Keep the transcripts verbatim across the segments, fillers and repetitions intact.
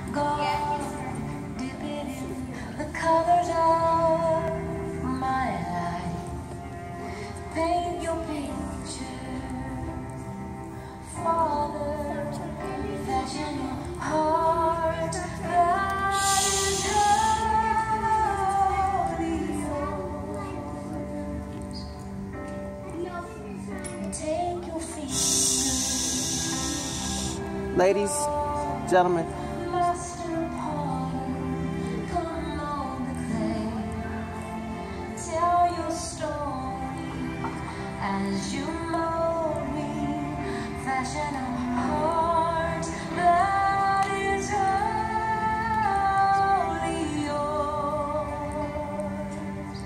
Go dip it in the colors of my life. Paint your picture, Father. Fashion your heart that is wholly yours. Take your fingers, ladies, gentlemen. Master Potter, come on the clay. Tell your story as you mold me. Fashion a heart that is wholly yours.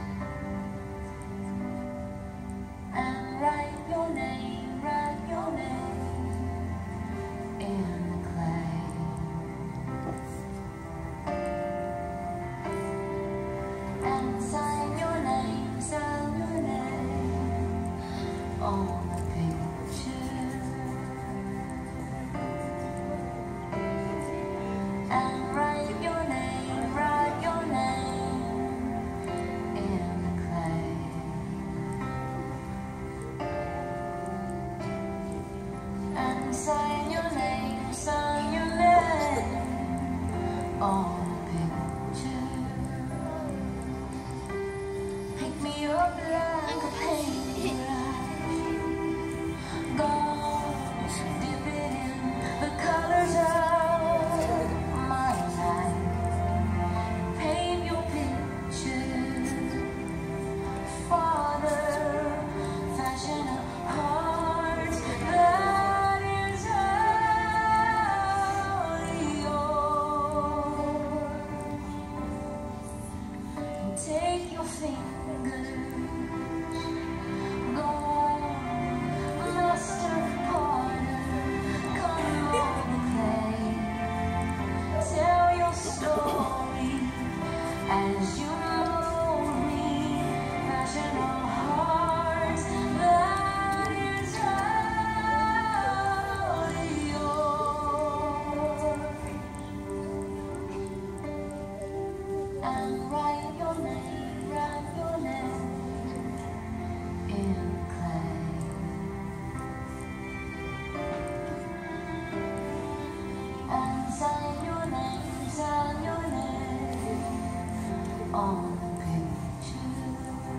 And write your name, write your name in the clay. And sign your name, sign your name on the picture. And write your name, write your name in the clay. And sign your name, sign your name on the picture. Pick me up like a paintbrush. Go dip it in the colors of my life. Paint your picture, Father. Fashion a heart that is wholly yours. Take your fingers, go, Master Potter, come on the clay. Tell your story as you mold me. Fashion a heart that is wholly yours. And write your name, write your name in clay. And sign your name, sign your name on the picture.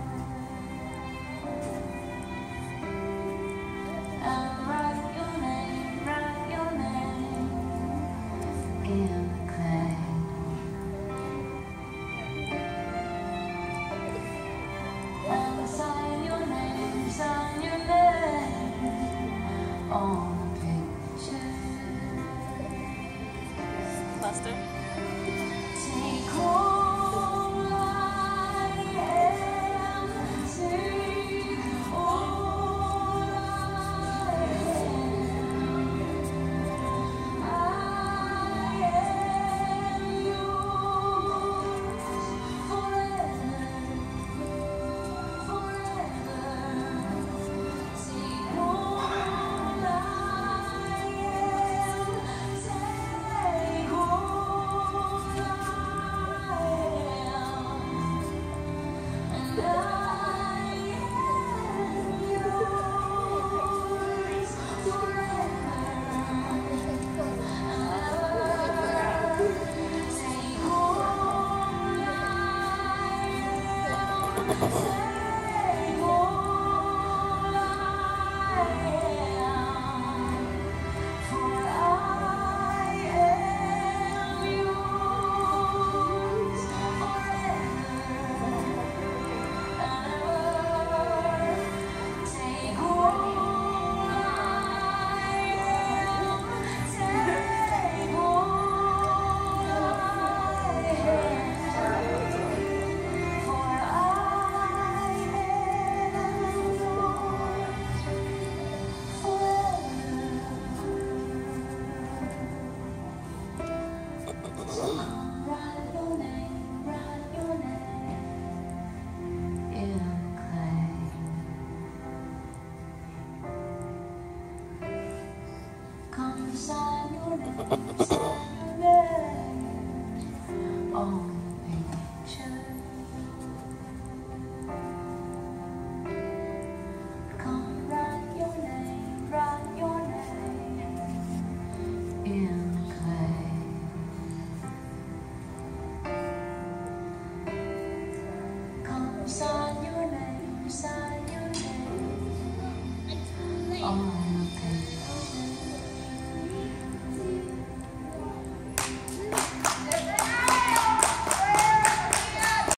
And write your name, write your name in the clay. And sign your name, sign your name on the picture. Buster. Take all I am, take all I am. I am yours forever. Take all I am.